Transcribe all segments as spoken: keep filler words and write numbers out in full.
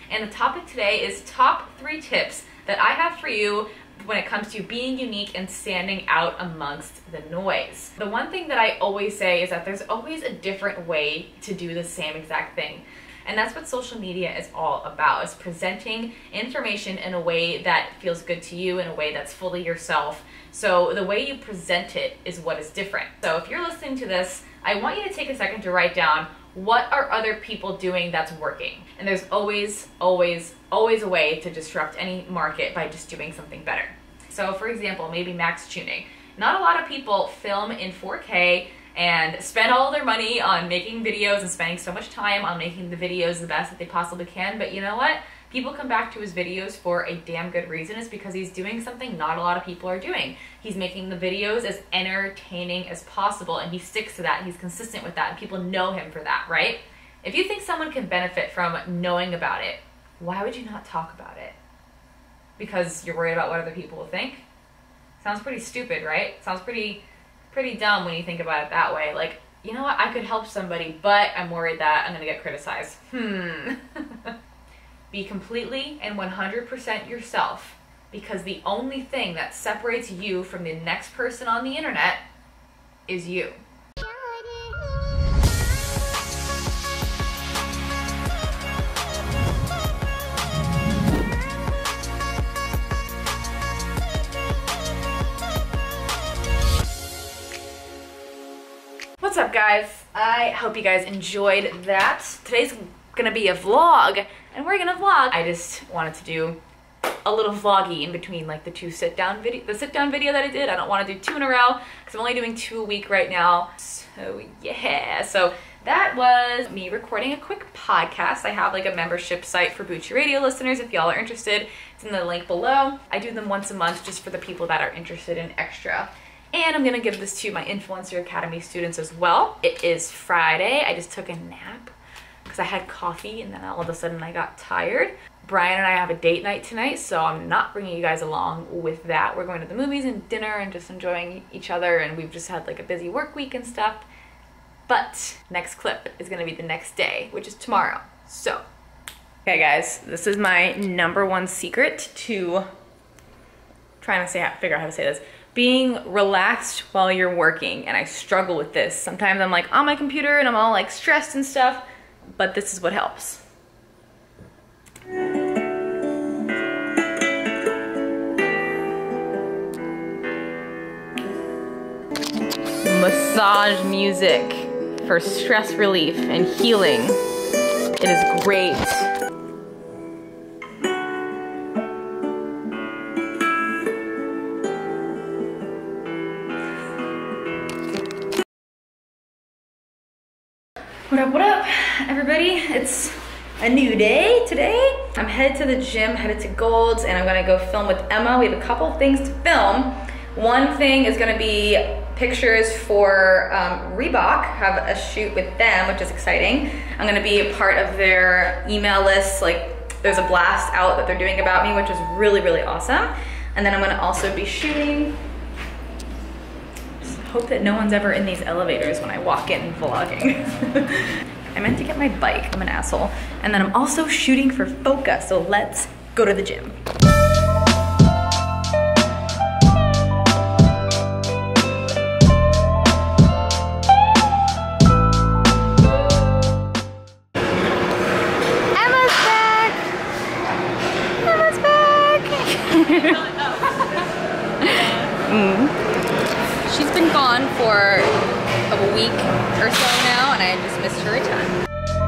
and the topic today is top three tips that I have for you when it comes to being unique and standing out amongst the noise. The one thing that I always say is that there's always a different way to do the same exact thing. And that's what social media is all about, is presenting information in a way that feels good to you, in a way that's fully yourself. So the way you present it is what is different. So if you're listening to this, I want you to take a second to write down, what are other people doing that's working? And there's always, always, always a way to disrupt any market by just doing something better. So for example, maybe max tuning. Not a lot of people film in four K and spend all their money on making videos and spending so much time on making the videos the best that they possibly can. But you know what? People come back to his videos for a damn good reason. It's because he's doing something not a lot of people are doing. He's making the videos as entertaining as possible, and he sticks to that. He's consistent with that, and people know him for that, right? If you think someone can benefit from knowing about it, why would you not talk about it? Because you're worried about what other people will think? Sounds pretty stupid, right? Sounds pretty pretty dumb when you think about it that way. Like, you know what, I could help somebody, but I'm worried that I'm gonna get criticized. Hmm. Be completely and one hundred percent yourself, because the only thing that separates you from the next person on the internet is you. What's up, guys? I hope you guys enjoyed that. Today's gonna be a vlog, and we're gonna vlog. I just wanted to do a little vloggy in between, like the two sit down video, the sit down video that I did. I don't want to do two in a row because I'm only doing two a week right now. So yeah, so that was me recording a quick podcast. I have like a membership site for Bucci Radio listeners. If y'all are interested, it's in the link below. I do them once a month just for the people that are interested in extra. And I'm gonna give this to my Influencer Academy students as well. It is Friday. I just took a nap because I had coffee and then all of a sudden I got tired. Brian and I have a date night tonight, so I'm not bringing you guys along with that. We're going to the movies and dinner and just enjoying each other, and we've just had like a busy work week and stuff. But next clip is gonna be the next day, which is tomorrow. So, okay guys, this is my number one secret to trying to say, figure out how to say this. Being relaxed while you're working, and I struggle with this. Sometimes I'm like on my computer and I'm all like stressed and stuff, but this is what helps. Massage music for stress relief and healing. It is great. What up, what up, everybody? It's a new day today. I'm headed to the gym, headed to Gold's, and I'm gonna go film with Emma. We have a couple things to film. One thing is gonna be pictures for um, Reebok, have a shoot with them, which is exciting. I'm gonna be a part of their email list. Like, there's a blast out that they're doing about me, which is really, really awesome. And then I'm gonna also be shooting. Hope that no one's ever in these elevators when I walk in vlogging. I meant to get my bike, I'm an asshole. And then I'm also shooting for Focus, so let's go to the gym. Emma's back! Emma's back! mm. She's been gone for a week or so now, and I just missed her a ton.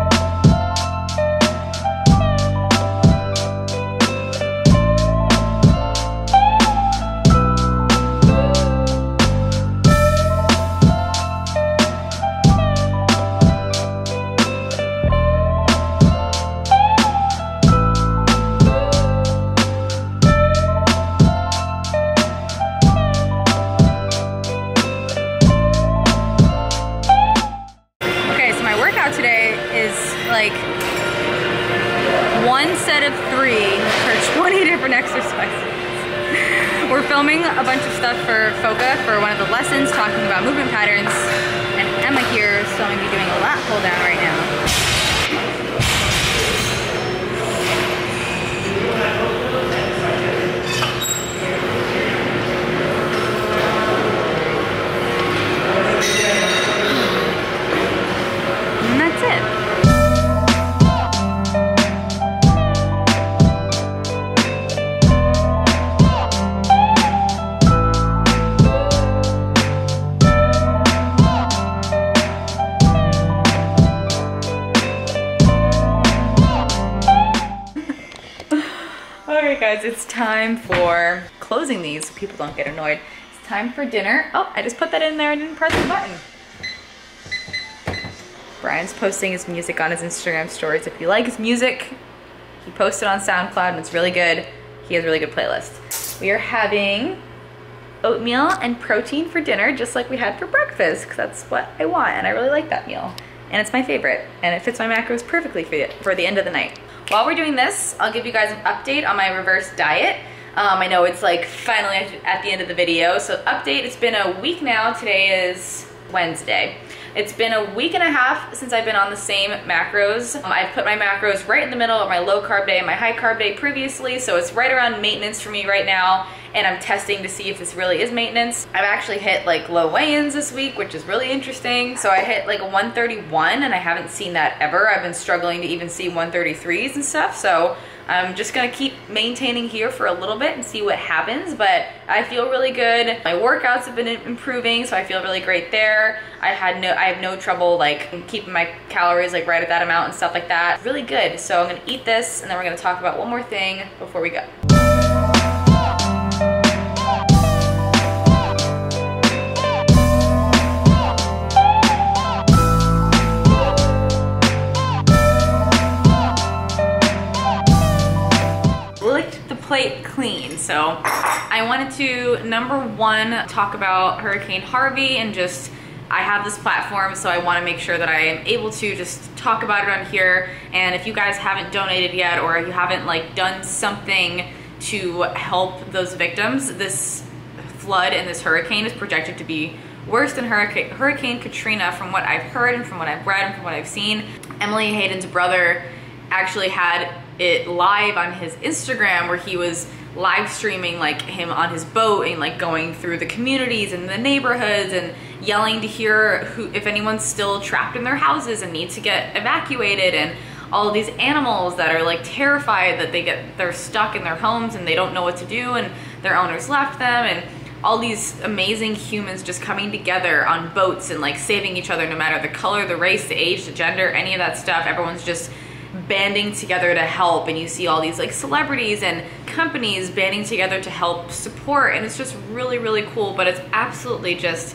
Like one set of three for twenty different exercises. We're filming a bunch of stuff for Foca for one of the lessons, talking about movement patterns, and Emma here is filming me doing a lat pull down right now. Alright guys, it's time for closing these so people don't get annoyed. It's time for dinner. Oh, I just put that in there and didn't press the button. Brian's posting his music on his Instagram stories. If you like his music, he posted on SoundCloud and it's really good. He has a really good playlist. We are having oatmeal and protein for dinner, just like we had for breakfast, because that's what I want, and I really like that meal. And it's my favorite, and it fits my macros perfectly for the, for the end of the night. While we're doing this, I'll give you guys an update on my reverse diet. Um, I know it's like finally at the end of the video, so update, it's been a week now. Today is Wednesday. It's been a week and a half since I've been on the same macros. Um, I've put my macros right in the middle of my low carb day and my high carb day previously, so it's right around maintenance for me right now, and I'm testing to see if this really is maintenance. I've actually hit like low weigh-ins this week, which is really interesting. So I hit like a one thirty-one, and I haven't seen that ever. I've been struggling to even see one thirty-threes and stuff, so I'm just gonna keep maintaining here for a little bit and see what happens, but I feel really good. My workouts have been improving, so I feel really great there. I had no, I have no trouble like keeping my calories like right at that amount and stuff like that. Really good. So I'm gonna eat this, and then we're gonna talk about one more thing before we go. Plate clean. So I wanted to, number one, talk about Hurricane Harvey, and just, I have this platform, so I want to make sure that I am able to just talk about it on here. And if you guys haven't donated yet, or you haven't like done something to help those victims, this flood and this hurricane is projected to be worse than Hurricane, Hurricane Katrina from what I've heard and from what I've read and from what I've seen. Emily Hayden's brother actually had it live on his Instagram, where he was live streaming like him on his boat and like going through the communities and the neighborhoods and yelling to hear who, if anyone's still trapped in their houses and need to get evacuated, and all of these animals that are like terrified that they get they're stuck in their homes and they don't know what to do, and their owners left them, and all these amazing humans just coming together on boats and like saving each other, no matter the color, the race, the age, the gender, any of that stuff. Everyone's just banding together to help, and you see all these like celebrities and companies banding together to help support, and it's just really, really cool. But it's absolutely just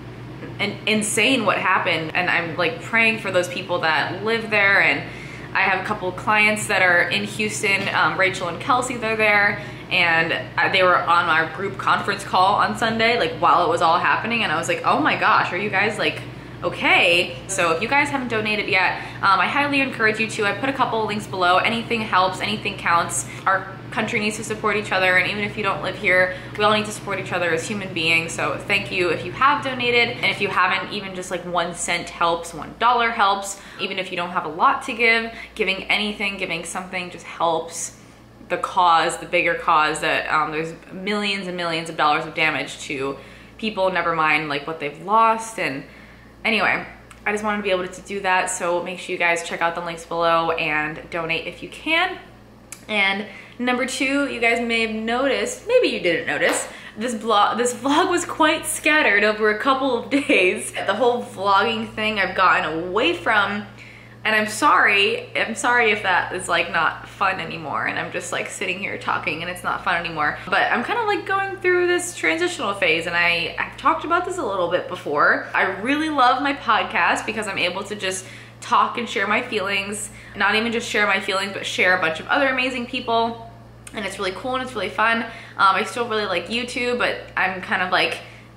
an insane what happened, and I'm like praying for those people that live there. And I have a couple of clients that are in Houston, um, Rachel and Kelsey, they're there, and they were on our group conference call on Sunday, like while it was all happening, and I was like, oh my gosh, are you guys like okay? So if you guys haven't donated yet, um, I highly encourage you to. I put a couple of links below. Anything helps, anything counts. Our country needs to support each other, and even if you don't live here, we all need to support each other as human beings. So thank you if you have donated, and if you haven't, even just like one cent helps, one dollar helps. Even if you don't have a lot to give, giving anything, giving something just helps the cause, the bigger cause, that um, there's millions and millions of dollars of damage to people, never mind like what they've lost. And anyway, I just wanted to be able to do that, so make sure you guys check out the links below and donate if you can. And number two, you guys may have noticed, maybe you didn't notice, this vlog, this vlog was quite scattered over a couple of days. The whole vlogging thing I've gotten away from, and I'm sorry, I'm sorry if that is like not fun anymore, and I'm just like sitting here talking and it's not fun anymore. But I'm kind of like going through this transitional phase, and I, I've talked about this a little bit before. I really love my podcast because I'm able to just talk and share my feelings. Not even just share my feelings, but share a bunch of other amazing people. And it's really cool and it's really fun. Um, I still really like YouTube, but I'm kind of like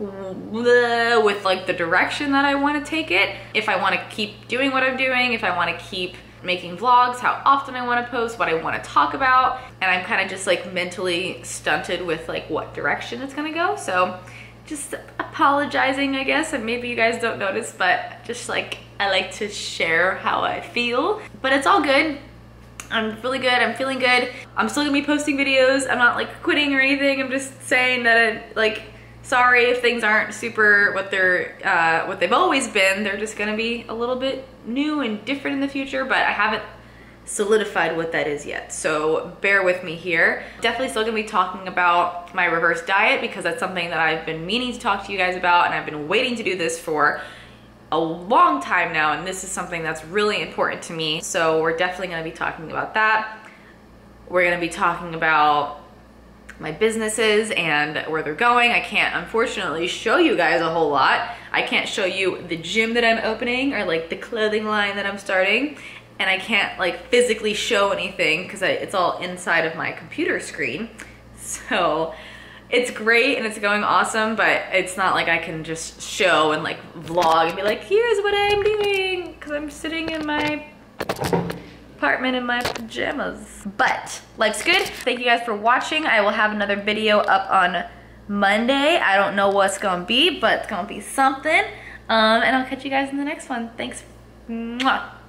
with like the direction that I want to take it. If I want to keep doing what I'm doing, if I want to keep making vlogs, how often I want to post, what I want to talk about, and I'm kind of just like mentally stunted with like what direction it's gonna go. So just apologizing, I guess, and maybe you guys don't notice, but just like I like to share how I feel. But it's all good. I'm really good, I'm feeling good. I'm still gonna be posting videos. I'm not like quitting or anything. I'm just saying that it, like, sorry if things aren't super what they're uh, what they've always been. They're just gonna be a little bit new and different in the future, but I haven't solidified what that is yet, so bear with me here. Definitely still gonna be talking about my reverse diet because that's something that I've been meaning to talk to you guys about, and I've been waiting to do this for a long time now, and this is something that's really important to me, so we're definitely gonna be talking about that. We're gonna be talking about my businesses and where they're going. I can't unfortunately show you guys a whole lot. I can't show you the gym that I'm opening or like the clothing line that I'm starting. And I can't like physically show anything because it's all inside of my computer screen. So it's great and it's going awesome, but it's not like I can just show and like vlog and be like, here's what I'm doing, because I'm sitting in my apartment in my pajamas. But life's good. Thank you guys for watching. I will have another video up on Monday. I don't know what's gonna be, but it's gonna be something. Um, and I'll catch you guys in the next one. Thanks. Mwah.